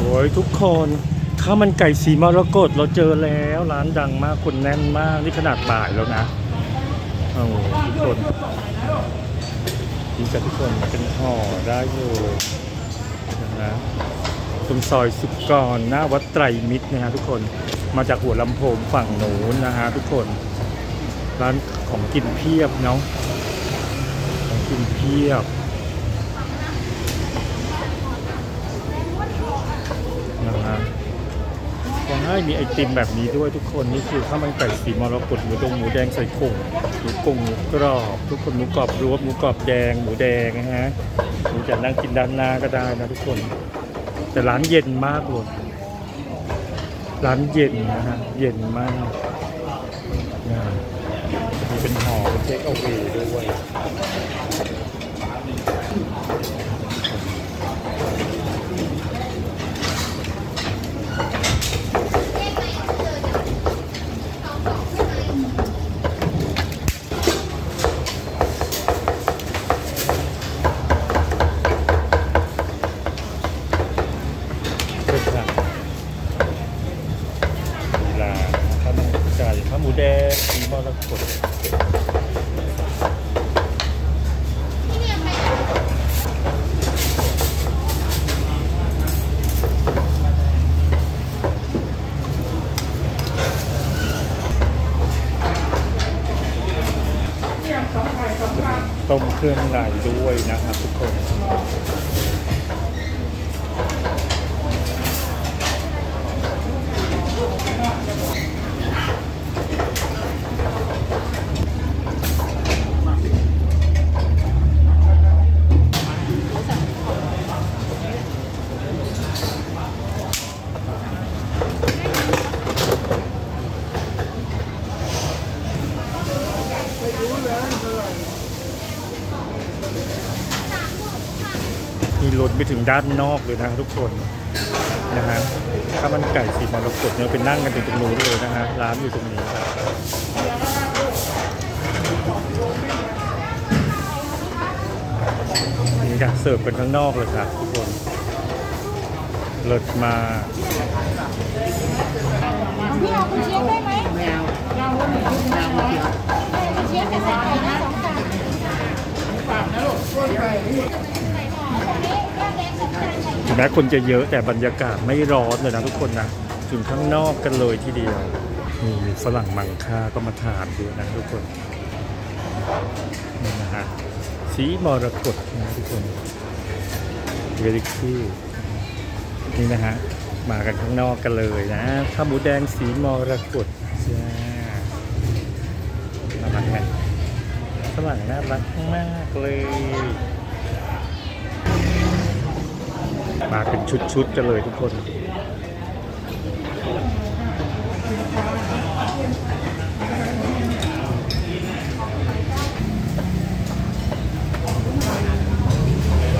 ยทุกคนข้าวมันไก่สีมรกตเราเจอแล้วร้านดังมากคนแน่นมากนี่ขนาดบ่ายแล้วนะโอ้ทุกคนกินกันทุกคนเป็นห่อได้อยู่นะตรงซอยสุกรหน้าวัดไตรมิตรนะฮะทุกคนมาจากหัวลำโพงฝั่งโน้นนะฮะทุกคนร้านของกินเพียบเนาะของกินเพียบนะฮะยังให้มีไอติมแบบนี้ด้วยทุกคนนี่คือข้าวมันไก่สีมรกตหมูแดงใส่กุ้งหมูกรอบทุกคนหมูกรอบรวมหมูกรอบแดงหมูแดงนะฮะหมูจะนั่งกินด้านหน้าก็ได้นะทุกคนแต่ร้านเย็นมากเลยร้านเย็นนะฮะเย็นมากมีเป็นห่อเป็นเทคเอาเวด้วยข้าวหมูแดงสีมรกตต้มเครื่องในด้วยนะครับทุกคนมีล้นไปถึงด้านนอกเลยนะทุกคนนะฮะข้าวมันไก่สีมรกตเนี่ยเป็นนั่งกันถึงตรงนู้นเลยนะฮะร้านอยู่ตรงนี้ครับนี่ค่ะเสิร์ฟกันข้างนอกเลยครับทุกคนเลิศมาพี่เอาคุณเชียร์ได้ไหมไม่เอาเราคุณเชียร์แต่ใส่ไก่นะ2 จานฝากนะลูกช่วยไปถึงแม้คนจะเยอะแต่บรรยากาศไม่ร้อนเลยนะทุกคนนะถึงข้างนอกกันเลยทีเดียวมีฝรั่งมังค่าก็มาทานด้วยนะทุกคนนี่นะฮะสีมรกตนะทุกคนเวลิกี้นี่นะฮะมากันข้างนอกกันเลยนะข้าวหมูแดงสีมรกตจ้าน่ารักไหมฝรั่งน่ารักมากเลยมาเป็นชุดๆกันเลยทุกคน